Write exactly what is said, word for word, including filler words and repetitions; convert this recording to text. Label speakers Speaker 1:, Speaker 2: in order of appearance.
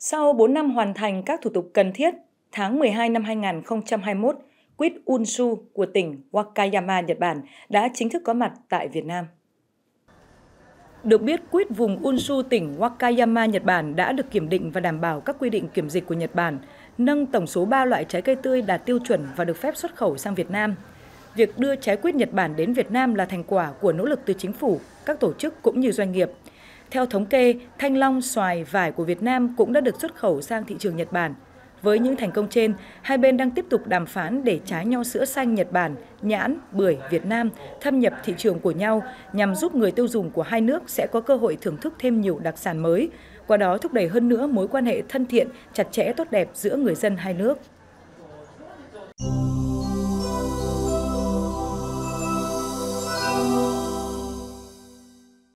Speaker 1: Sau bốn năm hoàn thành các thủ tục cần thiết, tháng mười hai năm hai nghìn không trăm hai mươi mốt, quýt Unshu của tỉnh Wakayama, Nhật Bản đã chính thức có mặt tại Việt Nam. Được biết, quýt vùng Unshu, tỉnh Wakayama, Nhật Bản đã được kiểm định và đảm bảo các quy định kiểm dịch của Nhật Bản, nâng tổng số ba loại trái cây tươi đạt tiêu chuẩn và được phép xuất khẩu sang Việt Nam. Việc đưa trái quýt Nhật Bản đến Việt Nam là thành quả của nỗ lực từ chính phủ, các tổ chức cũng như doanh nghiệp. Theo thống kê, thanh long, xoài, vải của Việt Nam cũng đã được xuất khẩu sang thị trường Nhật Bản. Với những thành công trên, hai bên đang tiếp tục đàm phán để trái nho sữa xanh Nhật Bản, nhãn, bưởi Việt Nam thâm nhập thị trường của nhau nhằm giúp người tiêu dùng của hai nước sẽ có cơ hội thưởng thức thêm nhiều đặc sản mới, qua đó thúc đẩy hơn nữa mối quan hệ thân thiện, chặt chẽ tốt đẹp giữa người dân hai nước.